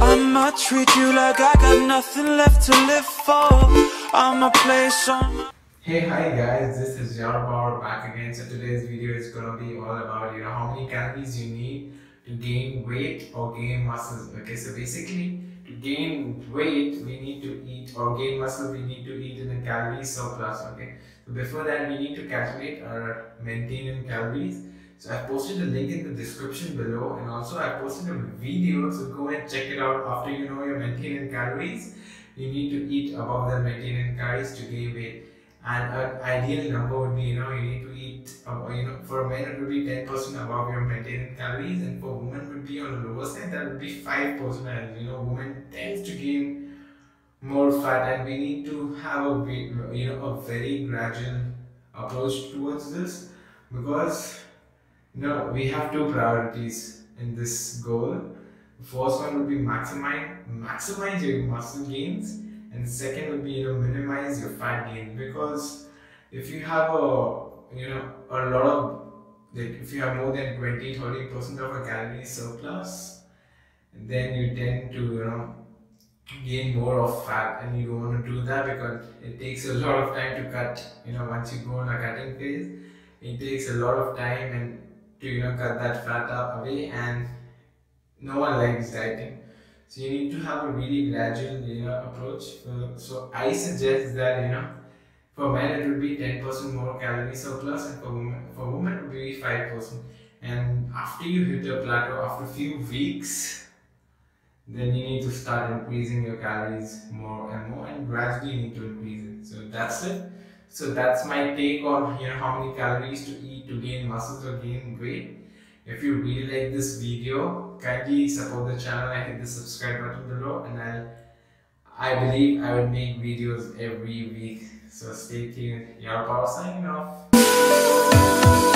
I'ma treat you like I got nothing left to live for. I'ma place on. Hey, hi guys, this is your power back again. So today's video is gonna be all about how many calories you need to gain weight or gain muscles. Okay, so basically to gain weight we need to eat, or gain muscle we need to eat in a calorie surplus. Okay, so before that we need to calculate our maintenance calories. So I posted a link in the description below, and also I posted a video, so go and check it out. After you know your maintenance calories, you need to eat above the maintenance calories to gain weight. And an ideal number would be, you need to eat, for men it would be 10% above your maintenance calories, and for women would be on the lower side, that would be 5%. And women tends to gain more fat, and we need to have a very gradual approach towards this, because we have two priorities in this goal. The first one would be maximize your muscle gains, and the second would be minimize your fat gain. Because if you have a lot of, like, if you have more than 20-30% of a calorie surplus, then you tend to gain more of fat, and you don't want to do that because it takes a lot of time to cut. Once you go on a cutting phase, it takes a lot of time and to cut that fat up away, and no one likes dieting. So you need to have a really gradual approach. So I suggest that for men it would be 10% more calorie surplus, and for women it would be 5%. And after you hit a plateau, after a few weeks, then you need to start increasing your calories more and more, and gradually you need to increase it. So that's it. So that's my take on how many calories to eat to gain muscles or gain weight. If you really like this video, kindly support the channel and hit the subscribe button below, and I believe I will make videos every week. So stay tuned. Your power signing off.